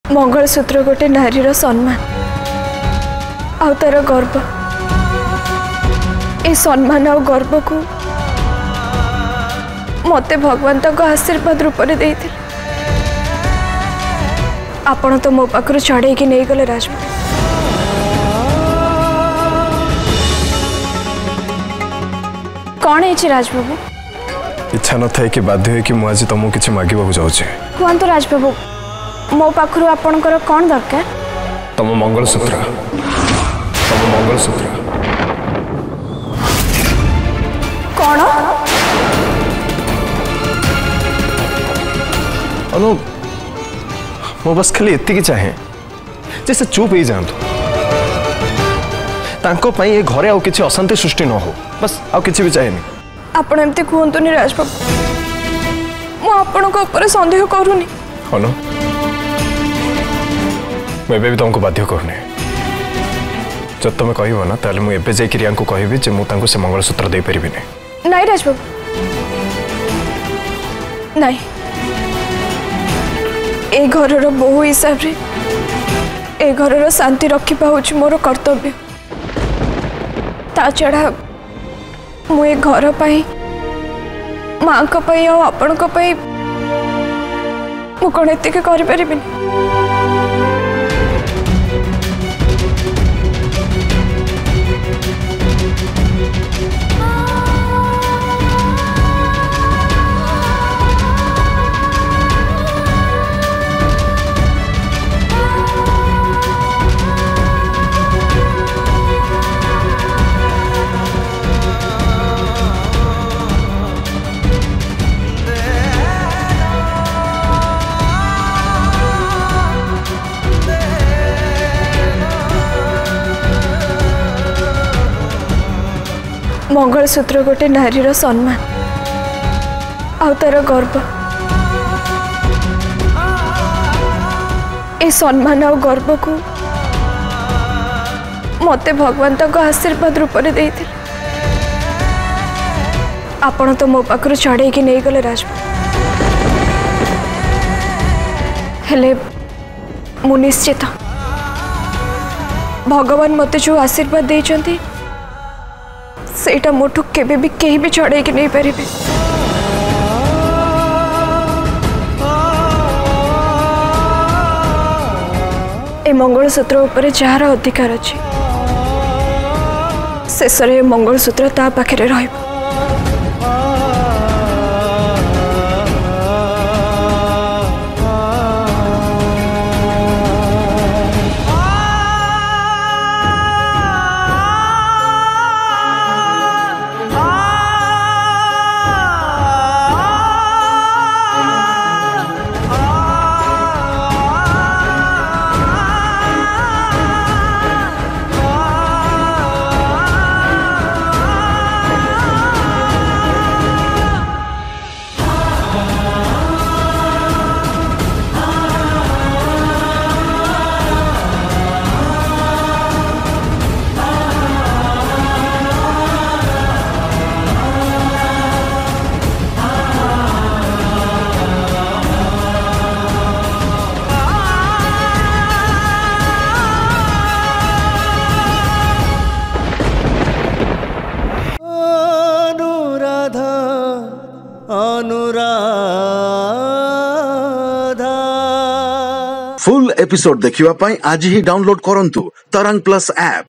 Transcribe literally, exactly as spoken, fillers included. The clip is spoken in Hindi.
मंगलसूत्र गोटे नारीर सम्मान आ तार गर्व ए सम्मान आ गर्व को मते भगवान तक आशीर्वाद रूप में देते आपण तो मो पाखर छड़े कि नहीं गले राजबाबू। कौन है राजबाबू? इच्छा न था कि बाध्य है कि मुझे आज तुमको किसी मांगवाक जाऊँगी। कहतु राजबाबू मो पाखर आपणकर कौन दरकार? तुम मंगलसूत्र तुम मंगलसूत्र कौन? अनु मो बस खाली एति चाहे जैसे चुप हो जातु तांको पई ए घरे आउ किछि अशांति सृष्टि न हो बस आउ किछि भी चाहेनी। आपण एमती कहतुनी राजबाबू मु आपण को ऊपर संदेह करूनी। अनु मैं भी तुमको बाध्य करूनी जब तुम कह ना ताले मुझे एवं जाकि रिया को कहबी जे मु तांको से मंगलसूत्र दे परिबि नहीं। नहीं राजबाबू नहीं ए घर बहु हिसाब रे ए घर शांति रखा हूँ मोर कर्तव्य। ता छड़ा मु ए घर पाई माँ को पाई आ आपण को पाई मु कौन एतिक कर परिबिनी। मंगलसूत्र गोटे नारीर सम्मान आ तार गर्व ए सम्मान आ गर्व को मते भगवान तक आशीर्वाद रूप में देते आपण तो मो पाखर छड़े कि नहीं गले राजबाबू। हेले मु निश्चित भगवान मते जो आशीर्वाद देइचंती सेटा मोठू केबे भी कहीं भी छड़े कि नहीं पारे। ए मंगलसूत्र उपरे जार अधिकार अच्छी शेष रे मंगलसूत्र ता पाखरे रहिबो। फुल एपिसोड देखिवा पाई आज ही डाउनलोड करंतु तरंग प्लस ऐप।